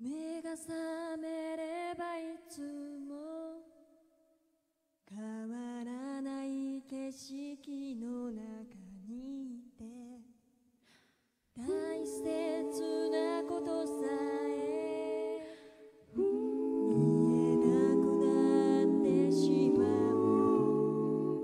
目が覚めればいつも変わらない景色の中にいて、大切なことさえ見えなくなってしまう。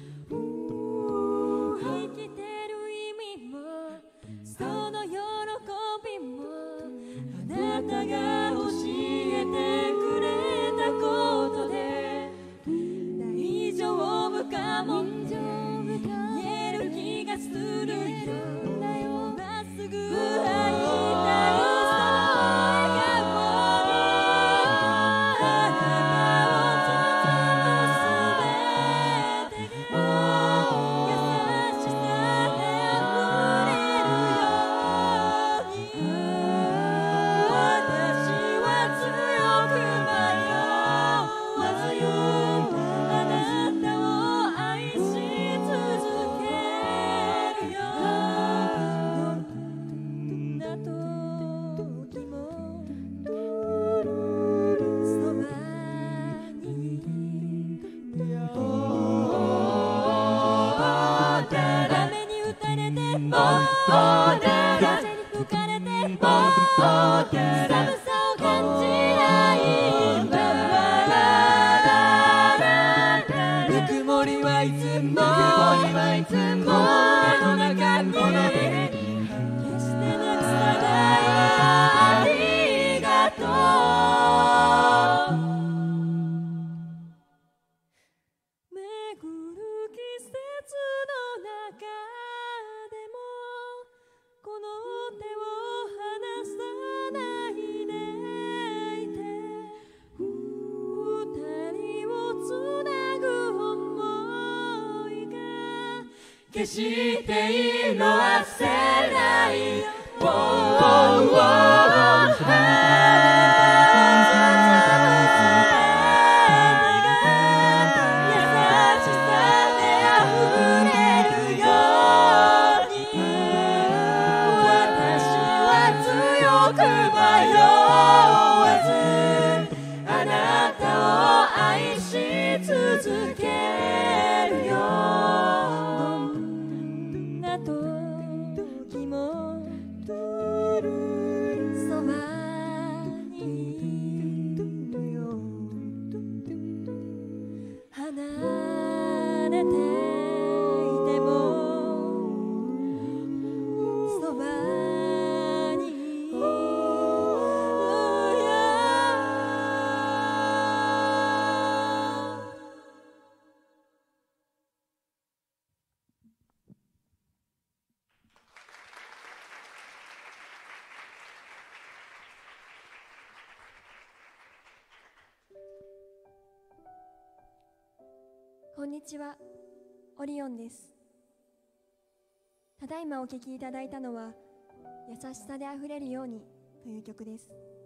生きてる意味もその喜びもあなたが教えてくれたことで大丈夫かもって言える気がするよ。まっすぐ会いたいその笑顔にあなたを包むすべてが優しさで溢れるように、私は強く迷わず言うあなたを愛し続けるよ。どんな時もそばにいるよ。雨に打たれても風に吹かれても寒さを感じないんだ。ぬくもりはいつも心の中に決してなくさないありがとう。巡る季節の中でもこの手を離さないでいて、二人をつなぐ想いが決して色あせない。続けるよ。どんな時もそばにいるよ。離れていてもそばにいるよ。こんにちは、オリオンです。ただいまお聴きいただいたのは優しさであふれるようにという曲です。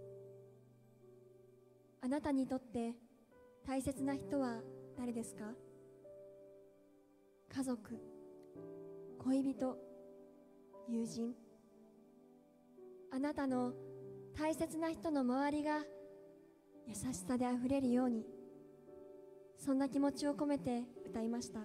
あなたにとって大切な人は誰ですか？家族、恋人、友人。あなたの大切な人の周りが優しさであふれるように、そんな気持ちを込めて歌いました。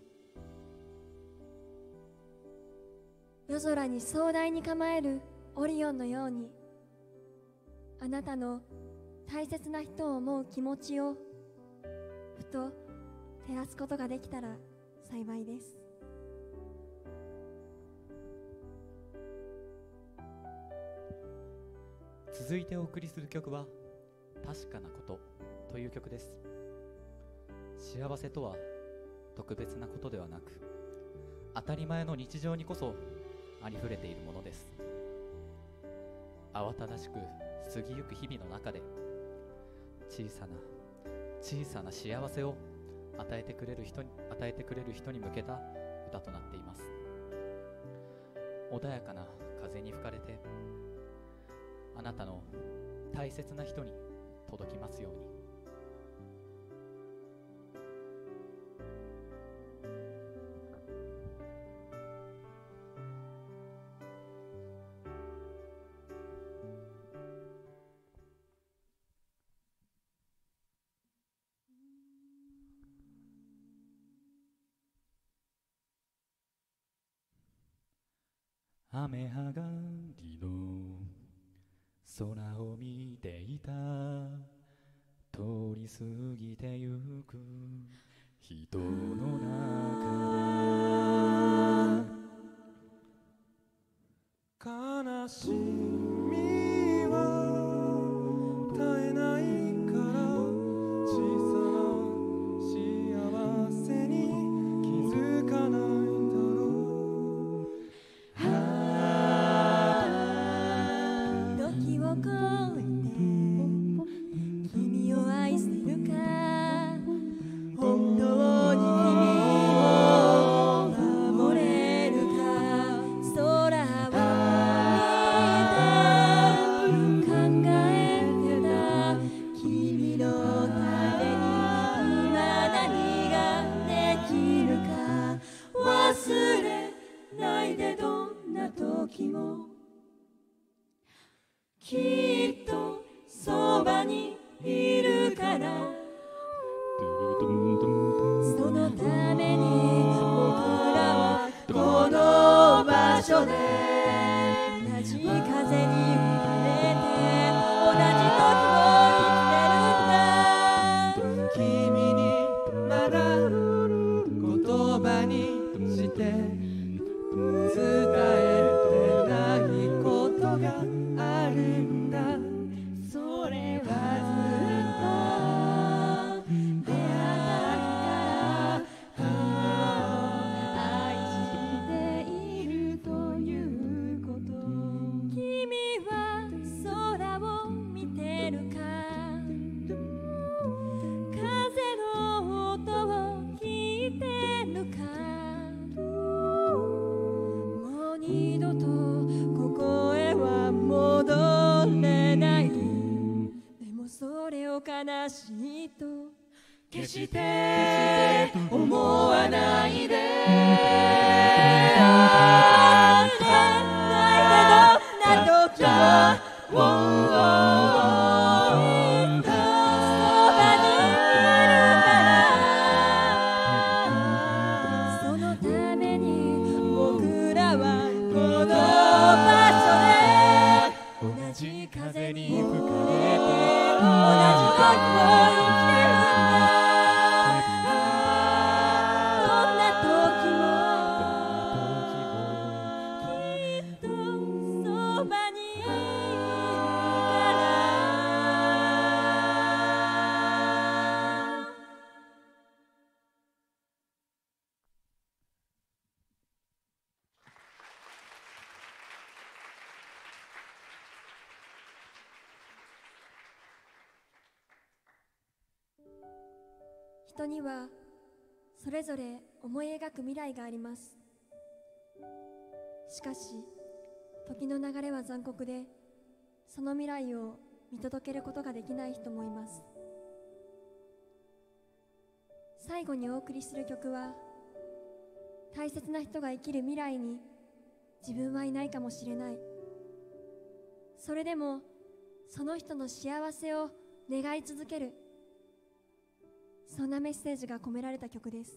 夜空に壮大に構えるオリオンのように、あなたの大切な人を思う気持ちをふと照らすことができたら幸いです。 続いてお送りする曲は確かなことという曲です。幸せとは特別なことではなく、当たり前の日常にこそありふれているものです。慌ただしく過ぎゆく日々の中で小さな幸せを与えてくれる人に向けた歌となっています。穏やかな風に吹かれてあなたの大切な人に届きますように。 雨上がりの空を見ていた。通り過ぎてゆく人の中で、 悲しみは絶えないから小さな幸せに気づかないんだろう。時を越えて君を愛せるか、本当に君を守れるか。空を見て考えてた君のために今何ができるか。忘れないでどんな時もきっとそばにいるから。そのために僕らはこの場所で同じ風に吹かれて同じ時を生きてるんだ。 君にまだ言葉にして伝えてないことがあるんだ。 それはずっと出会った日から愛しているということ。君は空を見てるか、風の音を聞いてるか。もう二度とここへは戻れない。でもそれを悲しいと決して思わないで。忘れないでどんな時もきっとそばにいるから。そのために僕らはこの場所で同じ風に吹かれて同じ時を生きてるんだ。どんな時もきっとそばにいるから。人にはそれぞれ思い描く未来があります。しかし時の流れは残酷で、その未来を見届けることができない人もいます。最後にお送りする曲は、大切な人が生きる未来に自分はいないかもしれない、それでもその人の幸せを願い続ける、そんなメッセージが込められた曲です。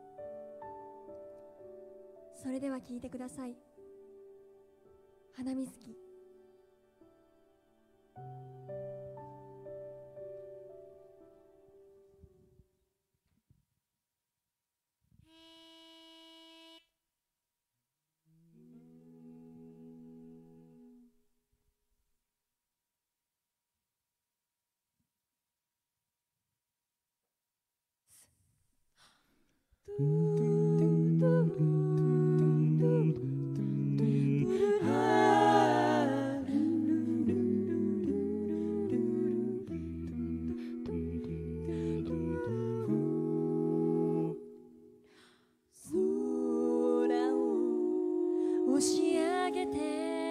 それでは聴いてください。花水木。押し上げて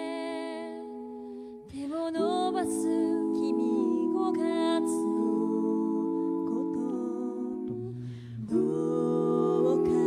手を伸ばす君5月のこと、どうか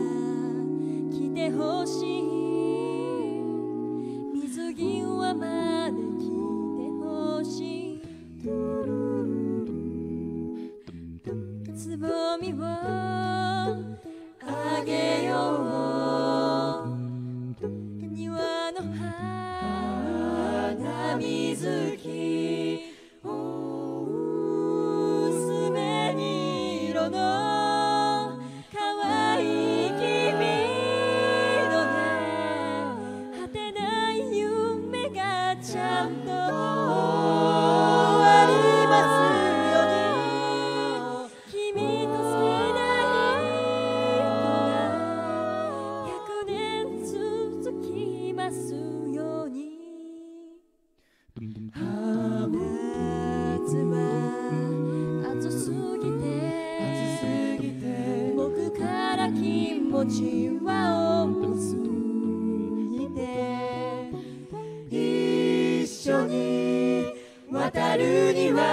持ち輪を結いで一緒に渡るには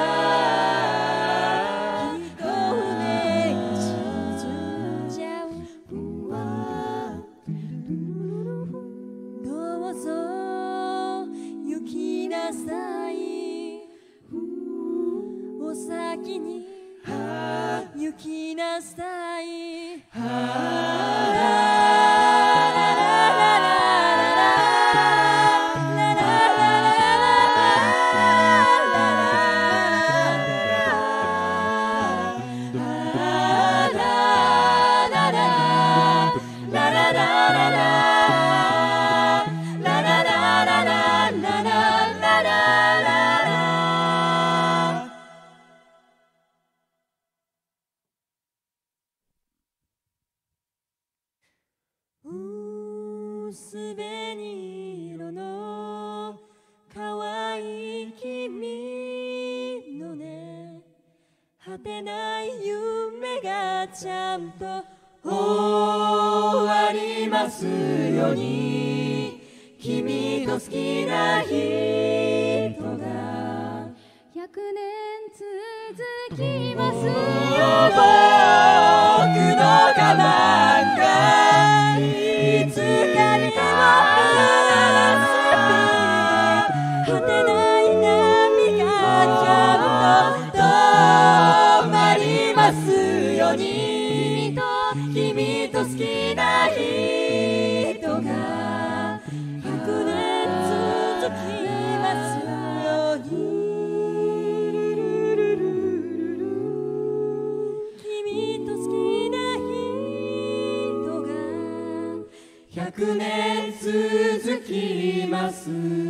きっと船が沈んじゃうどうぞ行きなさいお先に行きなさい薄紅色の可愛い君のね果てない夢がちゃんと終わりますように君と好きな人が100年続きますよ僕の我慢がいつかにも果てない波がちゃんと止まりますように君と好きな人が100年続きますように君と好きな人が100年続きます